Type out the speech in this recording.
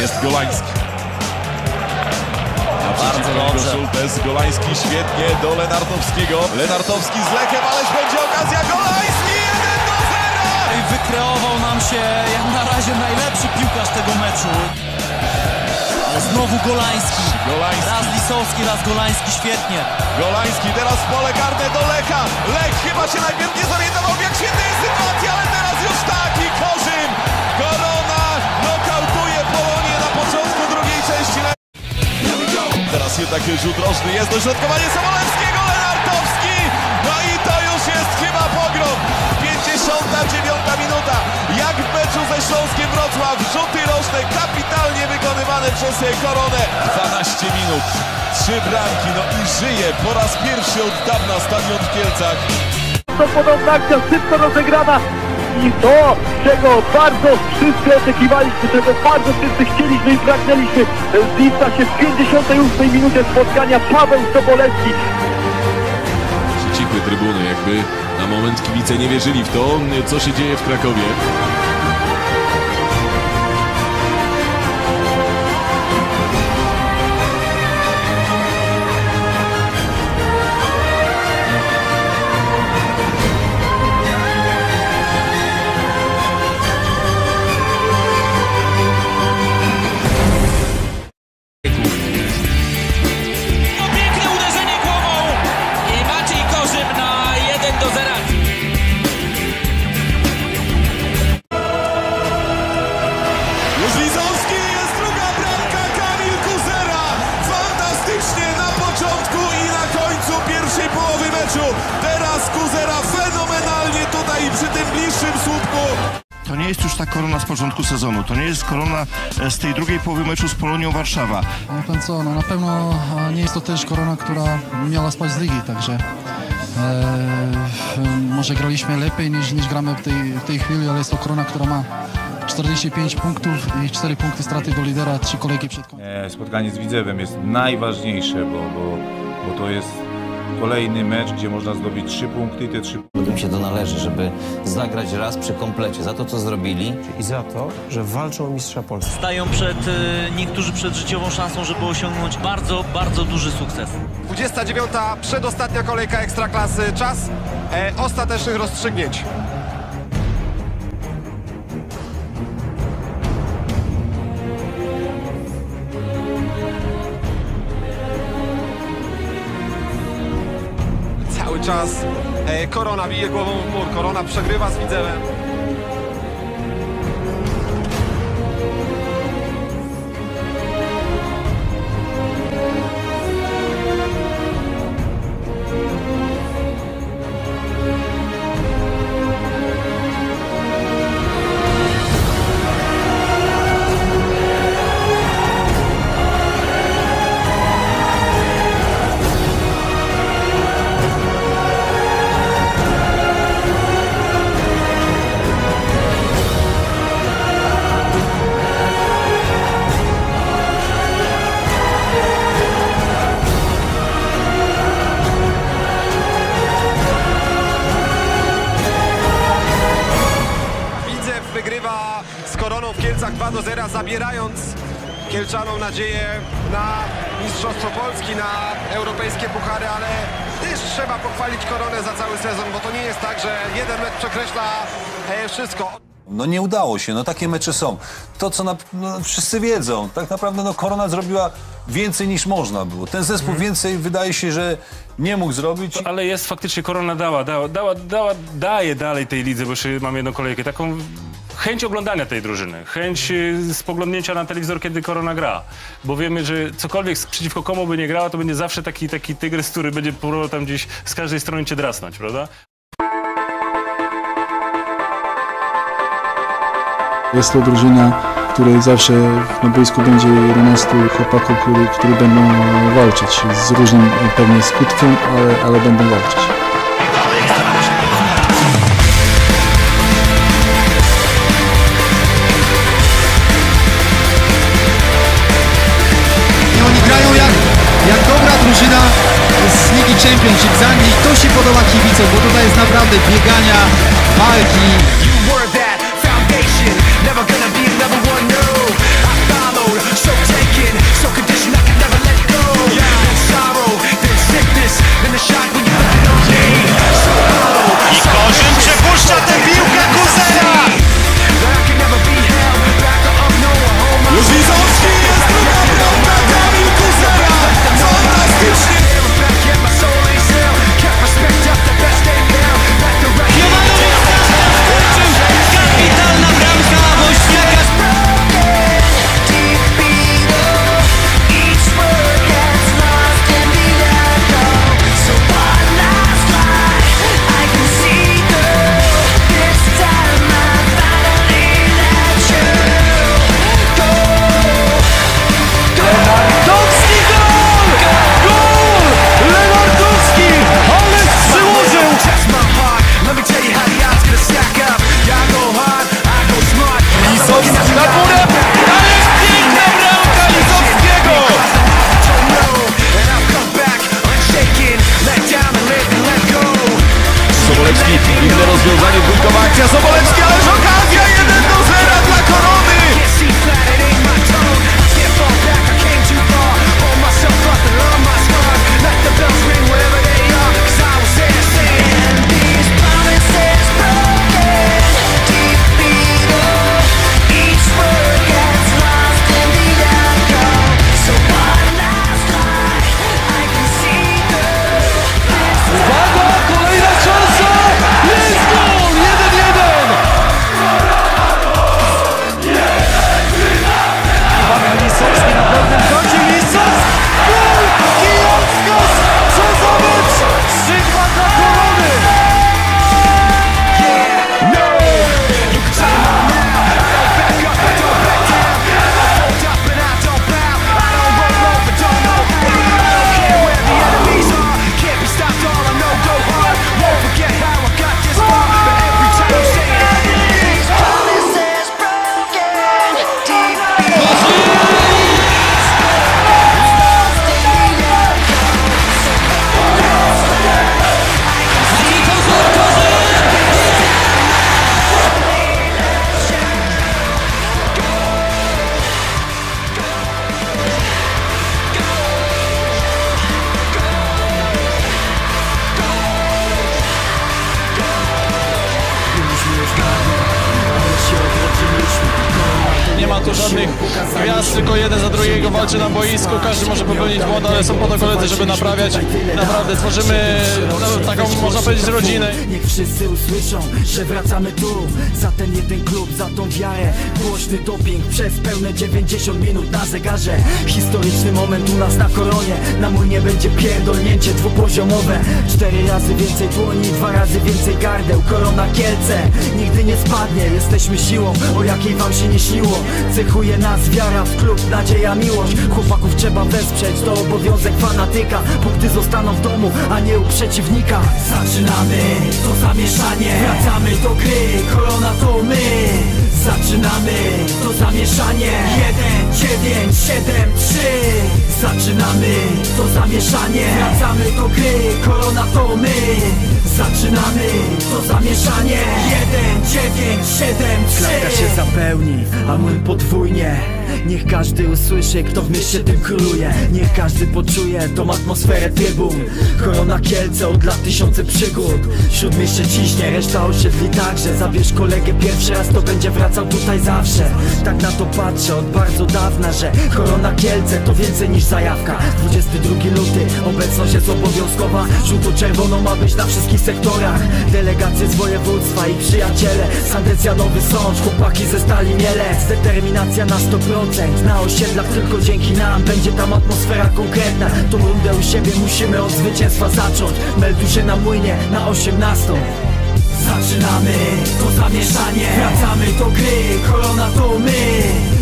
jest Golański. Bardzo dobrze. Szultes, Golański świetnie do Lenartowskiego. Lenartowski z Lechem, ależ będzie okazja. Golański 1-0! I wykreował nam się jak na razie najlepszy piłkarz tego meczu. Znowu Golański. Raz Lisowski, raz Golański, świetnie. Golański teraz w pole karne do Lecha. Lech chyba się najpierw nie zorientował, jak świetna jest sytuacja, ale teraz już tak i Korzym. Korona nokautuje Polonię na początku drugiej części. Teraz jednak rzut rożny, jest dośrodkowanie Sobolewskiego, Lenartowski. No i to już jest chyba pogrom. 59 minuta. Jak w meczu ze Śląskiem Wrocław. Rzuty rożne kapitalnie wykonywane przez Koronę. 12 minut, 3 bramki. No i żyje po raz pierwszy od dawna stadion w Kielcach. To podobna akcja, szybko rozegrana. I to, czego bardzo wszyscy oczekiwaliśmy, czego bardzo wszyscy chcieliśmy i pragnęliśmy. Zbliża się w 58 minucie spotkania Paweł Sobolewski. Przycichły trybuny, jakby na moment kibice nie wierzyli w to, co się dzieje w Krakowie. Lizowski, jest druga bramka, Kamil Kuzera. Fantastycznie na początku i na końcu pierwszej połowy meczu. Teraz Kuzera fenomenalnie tutaj przy tym bliższym słupku. To nie jest już ta Korona z początku sezonu, to nie jest Korona z tej drugiej połowy meczu z Polonią Warszawa. No pan co, no na pewno nie jest to też Korona, która miała spać z ligi, także może graliśmy lepiej niż gramy w tej chwili, ale jest to Korona, która ma 45 punktów i 4 punkty straty do lidera, 3 kolejki przed końcem. Spotkanie z Widzewem jest najważniejsze, bo to jest kolejny mecz, gdzie można zdobyć 3 punkty i te 3 punkty. Im się to należy, żeby zagrać raz przy komplecie za to, co zrobili. I za to, że walczą o mistrza Polski. Stają niektórzy przed życiową szansą, żeby osiągnąć bardzo, bardzo duży sukces. 29. przedostatnia kolejka Ekstraklasy. Czas ostatecznych rozstrzygnięć. Cały czas Korona bije głową w mur. Korona przegrywa z Widzewem. Wygrywa z Koroną w Kielcach 2-0, zabierając Kielczanom nadzieję na Mistrzostwo Polski, na europejskie puchary, ale też trzeba pochwalić Koronę za cały sezon, bo to nie jest tak, że jeden mecz przekreśla wszystko. No nie udało się, no takie mecze są. To, co wszyscy wiedzą, tak naprawdę Korona zrobiła więcej niż można było. Ten zespół więcej wydaje się, że nie mógł zrobić. Ale jest faktycznie, Korona daje dalej tej lidze, bo jeszcze mam jedną kolejkę, taką chęć oglądania tej drużyny, chęć spoglądnięcia na telewizor, kiedy Korona gra. Bo wiemy, że cokolwiek przeciwko komu by nie grała, to będzie zawsze taki tygrys, który będzie próbował tam gdzieś z każdej strony cię drasnąć, prawda? Jest to drużyna, w której zawsze na boisku będzie 11 chłopaków, którzy będą walczyć. Z różnym pewnie skutkiem, ale będą walczyć. I oni grają jak dobra drużyna z Ligi Championship z Anglii. To się podoba kibicom, bo tutaj jest naprawdę biegania, walki. Never gonna be another one, no. I followed raz tylko jeden za drugiego walczy na boisku, każdy może popełnić błąd, ale są po to koledzy, żeby naprawiać. Naprawdę tworzymy taką, można powiedzieć, rodzinę. Niech wszyscy usłyszą, że wracamy tu, za ten jeden klub, za tą wiarę. Głośny doping przez pełne 90 minut na zegarze. Historyczny moment u nas na Koronie, na młynie będzie pierdolnięcie dwupoziomowe. 4 razy więcej dłoni, 2 razy więcej gardeł. Korona Kielce nigdy nie spadnie, jesteśmy siłą, o jakiej wam się nie śniło. Cechuje nas wiara w klub, nadzieja, miłość. Chłopaków trzeba wesprzeć, to obowiązek fanatyka. Punkty zostaną w domu, a nie u przeciwnika. Zaczynamy to zamieszanie, wracamy do gry, Korona to my. Zaczynamy to zamieszanie, 1, 9, 7, 3. Zaczynamy to zamieszanie, wracamy do gry, Korona to my. Zaczynamy to zamieszanie, 1, 9, 7, 3. Klatka się zapełni, a młyn podwójnie. Niech każdy usłyszy, kto w mieście tym króluje. Niech każdy poczuje tą atmosferę trybun. Korona Kielce od lat tysiące przygód. Śródmieście ciśnie, reszta osiedli także. Zabierz kolegę pierwszy raz, to będzie wracał tutaj zawsze. Tak na to patrzę od bardzo dawna, że Korona Kielce to więcej niż zajawka. 22 luty, obecność jest obowiązkowa. Żółto-czerwono ma być na wszystkich sektorach. Delegacje z województwa i przyjaciele. Sandecjanowy Sącz, chłopaki ze Stali Mielec. Determinacja na 100%. Na osiedlach tylko dzięki nam będzie tam atmosfera konkretna. Tą rundę u siebie musimy od zwycięstwa zacząć. Melduj się na młynie na 18. Zaczynamy to zamieszanie, wracamy do gry, Korona to my.